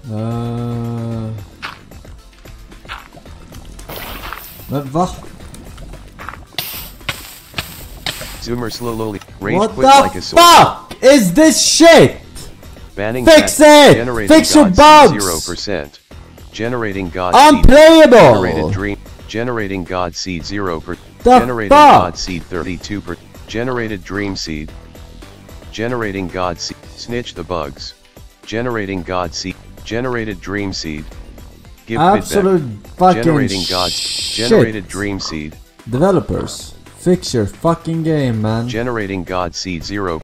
Men va? Zoomer slowly. Range What quit like the a sword. fuck is this shit? Banning Fix that. it! Generating Fix your God bugs! seed 0%. Generating God Unplayable! seed. Generated dream. Generating God seed 0%. The Generating fuck? God seed 32%. Generated dream seed. Generating God seed. Snitch the bugs. Generating God seed. Generated dream seed. Give Absolute feedback. fucking Generating God. shit. Generated dream seed. Developers, fix your fucking game, man. Generating God seed 0.